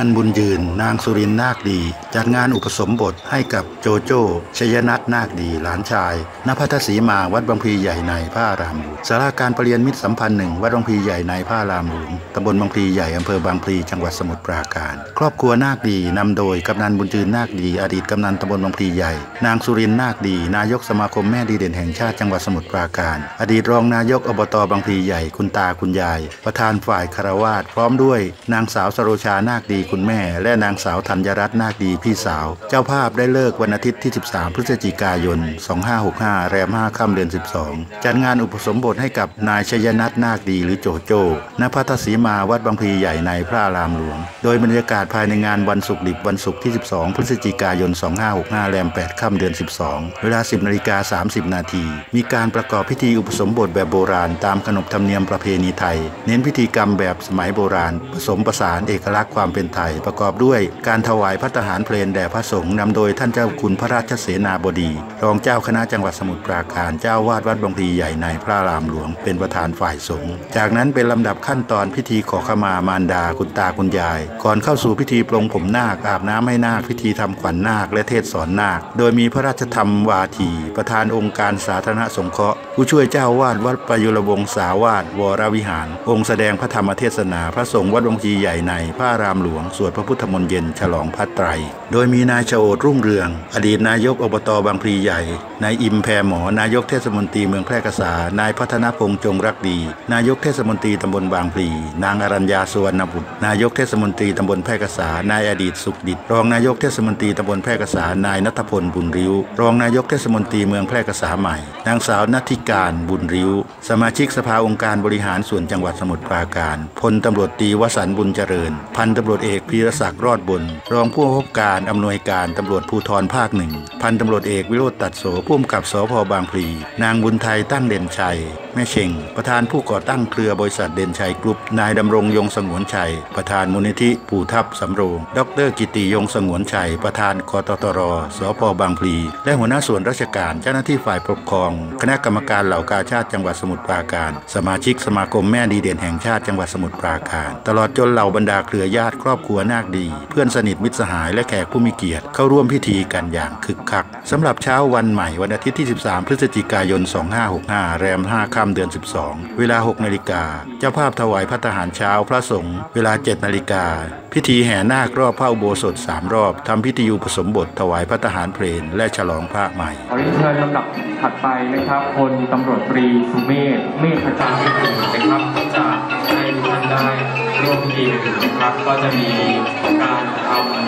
นบุญยืนนางสุรินทร์นาคดีจัดงานอุปสมบทให้กับโจโจ้ชยนัทนาคดีหลานชายณพัทสีมาวัดบางพลีใหญ่ในพระอารามหลวงศาลาการประเรียนมิตรสัมพันธ์1วัดบางพลีใหญ่ในพระอารามหลวงตำบลบางพลีใหญ่อำเภอบางพลีจังหวัดสมุทรปราการครอบครัวนาคดีนำโดยกำนันบุญยืนนาคดีอดีตกำนันตำบลบางพลีใหญ่นางสุรินทร์นาคดีนายกสมาคมแม่ดีเด่นแห่งชาติจังหวัดสมุทรปราการอดีตรองนายกอบตบางพลีใหญ่คุณตาคุณยายประธานฝ่ายคฤหัสถ์พร้อมด้วยนางสาวสโรชานาคดีคุณแม่และนางสาวธัญรัตน์นาคดีพี่สาวเจ้าภาพได้เลิกวันอาทิตย์ที่13พฤศจิกายน2565แรม5ค่ำเดือน12จัดงานอุปสมบทให้กับนายชยนัทนาคดีหรือโจโจ้ณพัทสีมาวัดบางพลีใหญ่ในพระอารามหลวงโดยบรรยากาศภายในงานวันศุกร์ดิบวันศุกร์ที่12พฤศจิกายน2565แรม8ค่ำเดือน12เวลา 10:30 น.มีการประกอบพิธีอุปสมบทแบบโบราณตามขนบธรรมเนียมประเพณีไทยเน้นพิธีกรรมแบบสมัยโบราณผสมผสานเอกลักษณ์ความเป็นไทยประกอบด้วยการถวายภัตตาหารเพลแด่พระสงฆ์นำโดยท่านเจ้าคุณพระราชเสนาบดีรองเจ้าคณะจังหวัดสมุทรปราการเจ้าวาดวัดบางพลีใหญ่ในพระอารามหลวงเป็นประธานฝ่ายสงฆ์จากนั้นเป็นลำดับขั้นตอนพิธีขอขมามารดาคุณตาคุณยายก่อนเข้าสู่พิธีปลงผมนาคอาบน้ำให้นาคพิธีทำขวัญนาคและเทศสอนนาคโดยมีพระราชธรรมวาทีประธานองค์การสาธารณสงเคราะห์ผู้ช่วยเจ้าวาดวัดประยุรวงศาวาสวรวิหารองค์แสดงพระธรรมเทศนาพระสงฆ์วัดบางพลีใหญ่ในพระอารามหลวงสวดพระพุทธมนต์เย็นฉลองพระไตรโดยมีนายชโอษฐ์รุ่งเรืองอดีตนายกอบตบางพลีใหญ่นายอิมแพรหมอนายกเทศมนตรีเมืองแพร่กษานายพัฒนพงษ์จงรักดีนายกเทศมนตรีตำบลบางพลีนางอรัญญาสุวรรณบุตรนายกเทศมนตรีตำบลแพร่กษานายอดีตสุขดิษฐ์รองนายกเทศมนตรีตำบลแพร่กษานายณัฐพลบุญริ้วรองนายกเทศมนตรีเมืองแพร่กษาใหม่นางสาวณัฐิการบุญริ้วสมาชิกสภาองค์การบริหารส่วนจังหวัดสมุทรปราการพลตำรวจตรีวสันต์บุญเจริญพันตำรวจเอกพีรศักดิ์รอดบนรองผู้กำกับการอำนวยการตำรวจภูธรภาค1พันตำรวจเอกวิโรจน์ตัดโสผู้กำกับสภ.บางพลีนางบุญไทยตั้งเด่นชัยแม่เชงประธานผู้ก่อตั้งเครือบริษัทเด่นชัยกรุ๊ปนายดำรงยงสงวนชัยประธานมูลนิธิปู่ทับสำโรงดร.กิติยงสงวนชัยประธานกตตร.สภ.บางพลีและหัวหน้าส่วนราชการเจ้าหน้าที่ฝ่ายปกครองคณะกรรมการเหล่ากาชาติจังหวัดสมุทรปราการสมาชิกสมาคมแม่ดีเด่นแห่งชาติจังหวัดสมุทรปราการตลอดจนเหล่าบรรดาเครือญาติครอบครัวนาคดีเพื่อนสนิทมิตรสหายและแขกผู้มีเกียรติเข้าร่วมพิธีกันอย่างคึกคักสำหรับเช้าวันใหม่วันอาทิตย์ที่13พฤศจิกายน2565แรม5ค่ำเดือน12เวลา 6 นาฬิกาเจ้าภาพถวายภัตตาหารเช้าพระสงฆ์เวลา 7 นาฬิกาพิธีแห่นาครอบพระอุโบสถ3รอบทำพิธีอุปสมบทถวายภัตตาหารเพลและฉลองพระใหม่ขอเชิญลำดับถัดไปนะครับพลตำรวจตรีสุเมธเมธจันทร์นะครับจะให้ท่านได้ร่วมพิธีนะครับก็จะมีการทำขวัญ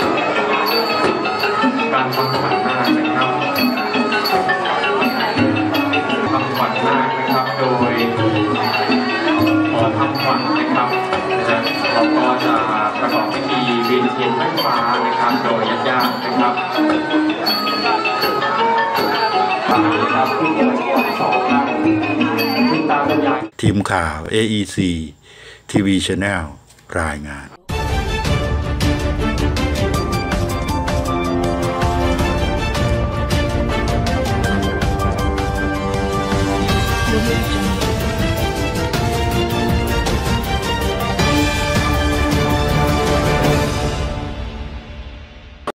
นาคนะครับทำขวัญนาคนะครับโดยขอทำขวัญนะครับเราก็จะประกอบพิธีเวียนเทียนไฟฟ้านะครับโดยญาติๆนะครับทีมข่าว AEC TV Channel รายงาน